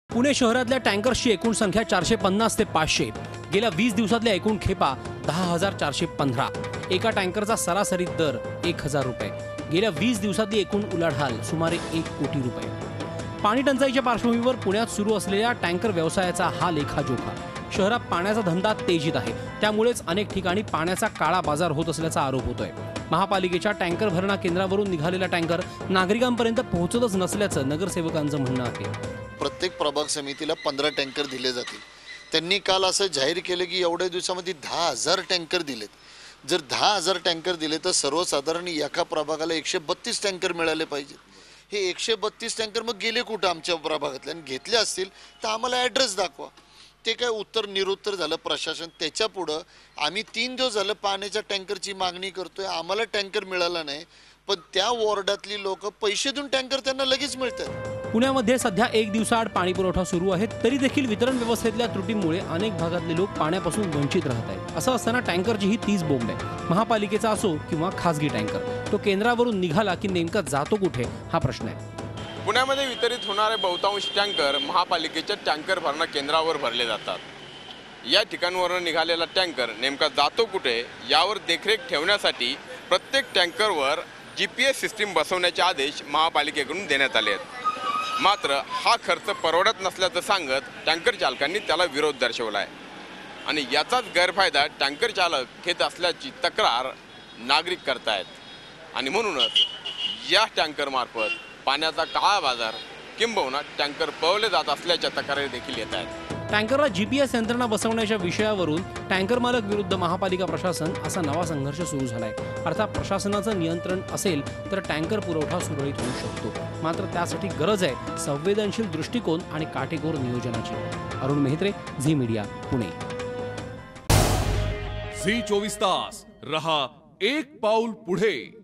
पुणे शहरातल्या टँकर्सची एकूण संख्या 450 ते 500. गेल्या 20 दिवसातल्या एकूण खेपा 10,415. एका टँकरचा सरासरी दर 1,000 रुपये. गेल्या 20 दिवसातली एकूण उलाढाल सुमारे 1 कोटी रुपये. पाणी टंचाईच्या पार्श्वभूमीवर पुण्यात सुरू असलेल्या टँकर व्यवसायाचा हा लेखाजोखा. शहरात पाण्याचा धंदा तेजीत आहे. त्यामुळेच अनेक ठिकाणी पाण्याचा काळा बाजार होत असल्याचा आरोप होतोय. महापालिकेच्या टँकर भरणा केंद्रावरून निघालेला टँकर नागरिकांपर्यंत पोहोचतच नसल्याचं नगरसेवकांचं म्हणणं आहे. प्रत्येक प्रभाग समितीला 15 टँकर दिले जातील. त्यांनी काल असं जाहीर केलं की एवढ्या दिवसामध्ये 10,000 टँकर दिलेत. जर 10,000 टँकर दिले तर सर्वसाधारण एका प्रभागाला 132 टँकर मिळाले पाहिजेत. हे 132 टँकर मग गेले कुठं आमच्या प्रभागातले? आणि घेतले असतील तर आम्हाला ॲड्रेस दाखवा. ते काय उत्तर निरुत्तर झालं प्रशासन. त्याच्या पुढं आम्ही 3 दिवस झालं पाण्याच्या टँकरची मागणी करतोय, आम्हाला टँकर मिळाला नाही. पण त्या वॉर्डातली लोक पैसे देऊन टँकर त्यांना लगेच मिळतात. पुण्यामध्ये सध्या 1 दिवसाआड पाणी पुरवठा सुरू आहे, तरी देखील वितरण व्यवस्थेतल्या त्रुटींमुळे अनेक भागातले लोक पाण्यापासून वंचित राहत आहेत. असं असताना टँकरची ही तीच बोंब आहे. महापालिकेचा असो किंवा खासगी टँकर, तो केंद्रावरून निघाला की नेमका जातो कुठे हा प्रश्न आहे. पुण्यामध्ये वितरित होणारे बहुतांश टँकर महापालिकेच्या टँकर भरणा केंद्रावर भरले जातात. या ठिकाणावरून निघालेला टँकर नेमका जातो कुठे यावर देखरेख ठेवण्यासाठी प्रत्येक टँकरवर GPS सिस्टीम बसवण्याचे आदेश महापालिकेकडून देण्यात आले आहेत. मात्र हा खर्च परवडत नसल्याचं सांगत टँकर चालकांनी त्याला विरोध दर्शवला आहे आणि याचाच गैरफायदा टँकर चालक घेत असल्याची तक्रार नागरिक करतायत. आणि म्हणूनच या टँकरमार्फत पाण्याचा काळा बाजार किंबहुना टँकर पळवले जात असल्याच्या तक्रारी देखील येत आहेत. टँकरला GPS यंत्रणा बसवण्याच्या विषयावरून टँकर मालक विरुद्ध महापालिका प्रशासन असा नवा संघर्ष सुरू झालाय. अर्थात प्रशासनाचं नियंत्रण असेल तर टँकर पुरवठा सुरळीत होऊ शकतो. मात्र त्यासाठी गरज आहे संवेदनशील दृष्टिकोन आणि काटेकोर नियोजनाची. अरुण मेहत्रे, झी मीडिया, पुणे. झी 24 तास रहा एक पाऊल पुढे.